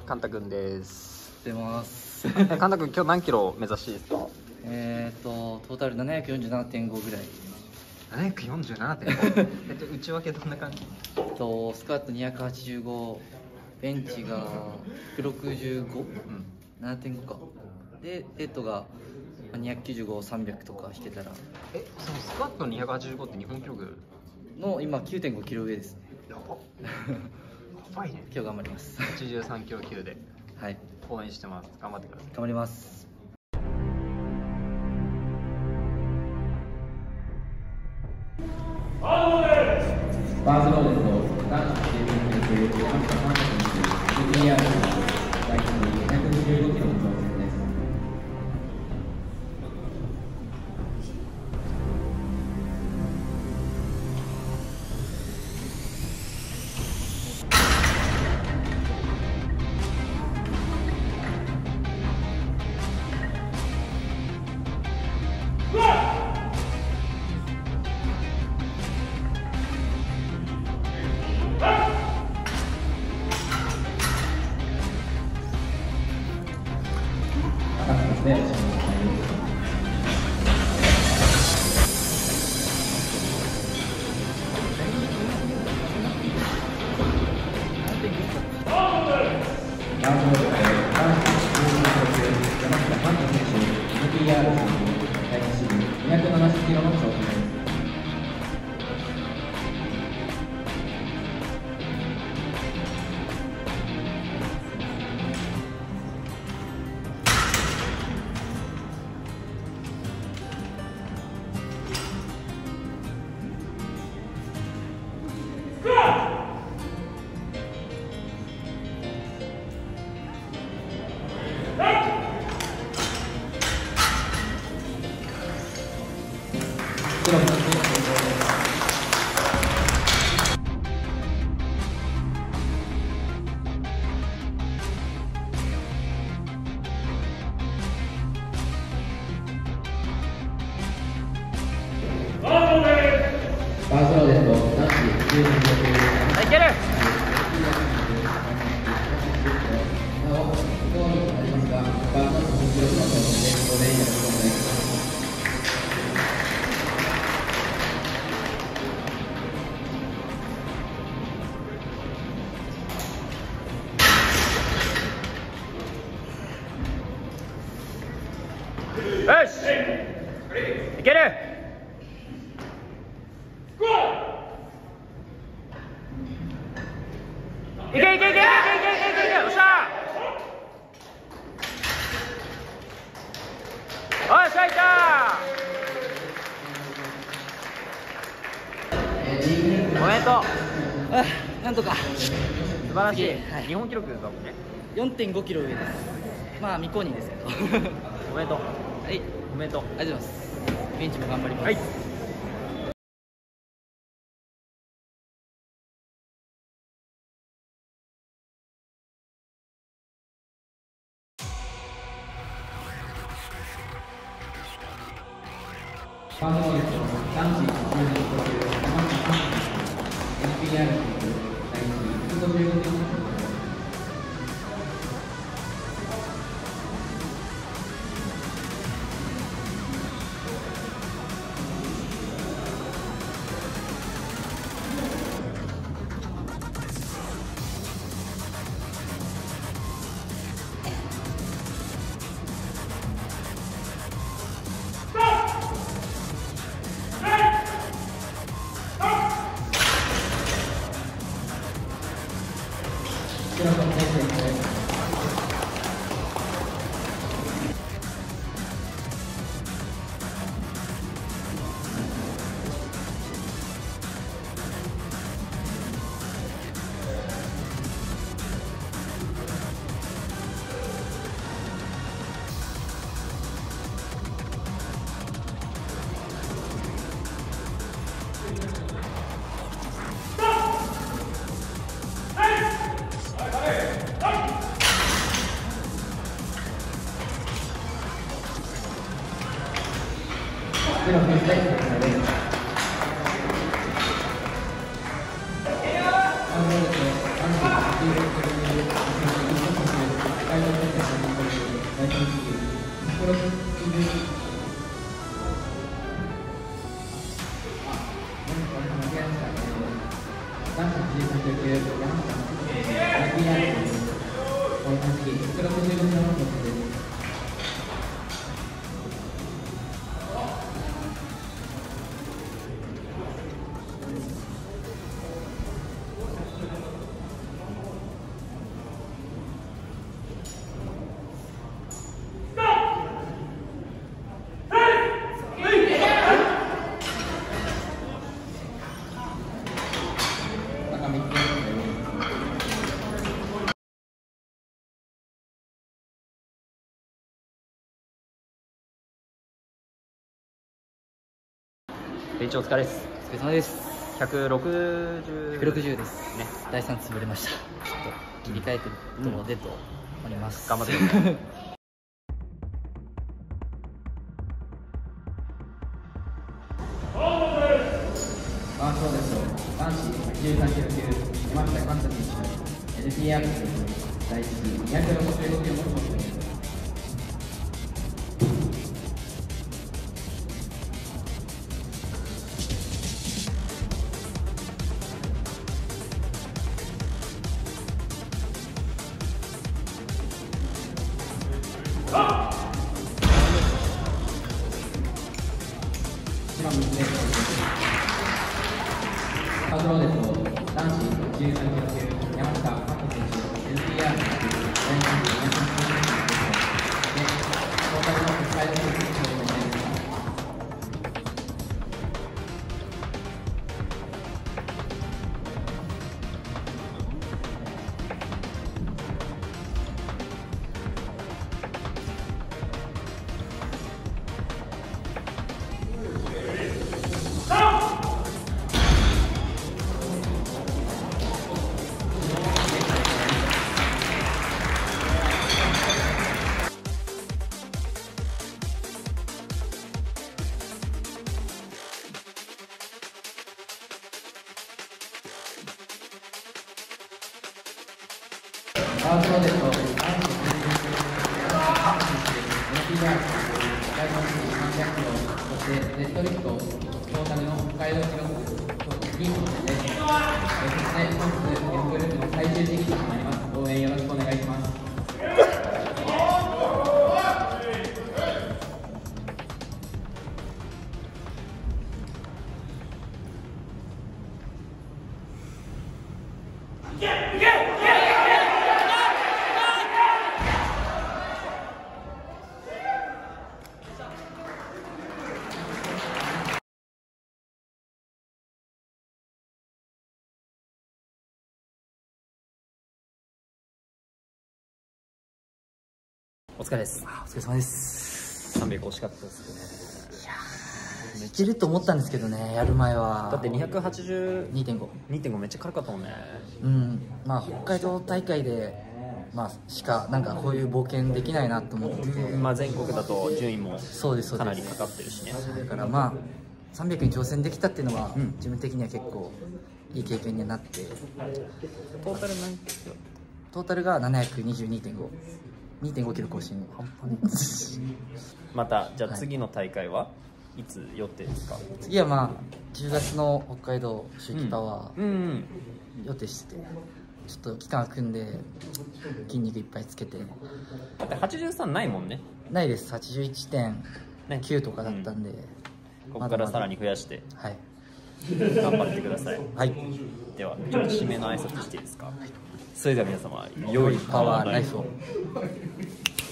カンタ君です。 出ます。 カンタ君、今日何キロ目指しですか？ トータル747.5ぐらい。 747.5。内訳どんな感じ？ スクワット285、ベンチが165、7.5か。で、デッドが295、300とか引けたら。 そのスクワット285って日本記録の今 9.5 キロ上ですね。 やばいね。 今日頑張ります。 83キロ級で。 はい。 応援してます。頑張ってください。 頑張ります。 バースローレンと男子シーズン級3日3選手 VTR 第225キロの挑戦です。270キロの挑戦です。バースローですと男子10人級いける。 なお、不合になりますが、バースローの記録の挑戦でご連絡をお願いします。 よし。いける。いけいけいけいけいけいけいけいけ。よっしゃ。おい、しゃいったー。おめでとう。 なんとか。 素晴らしい。 はい、 日本記録だもんね。 4.5 キロ上です。まあ未公認ですけど。 おめでとう。 はい、 おめでとう。 ありがとうございます。ベンチも頑張ります。 はい。 バースローですと男子10人級山下寛選手 NPR 第155キロの挑戦です。では、フリースタイルのコーナーです。 ベンチお疲れです。 お疲れ様です。 160 ですね。第3潰れました。ちょっと切り替えてるところでと思います。 頑張ってください。 マークローデスト男子83キロ級山下寛太選手 NPR 第1次265キロの挑戦です。パズローデスト男子13キロ級山下寛太選手 NPR 第2次265キロでトータルのスパイド選手に挑戦です。パワープロデスト男子90キロNPR 第4次300キロそしてデッドリフトトータルの北海道記録に挑戦です。そして本日 F グループの最終実技となります。応援よろしくお願いします。 お疲れです。 お疲れ様です。 300惜しかったですね。 いけると思ったんですけどね、やる前は。 だって282.5 2.5。 めっちゃ軽かったもんね。 まあ北海道大会でしかなんかこういう冒険できないなと思って、 まあ全国だと順位もそうですかなりかかってるしね。 だからまあ300に挑戦できたっていうのは、自分的には結構いい経験になって。 トータル何キロ？ トータルが722.5。2.5 キロ更新。 半端ね。またじゃあ次の大会はいつ予定ですか？ 次はまあ10月の北海道秋季パワー予定してて、ちょっと期間空くんで筋肉いっぱいつけて。 だって83ないもんね。 ないです。81.9 とかだったんで、 ここからさらに増やしてはい頑張ってください。 はい。 ではちょっと締めの挨拶していいですか？それでは皆様良いパワーライフを。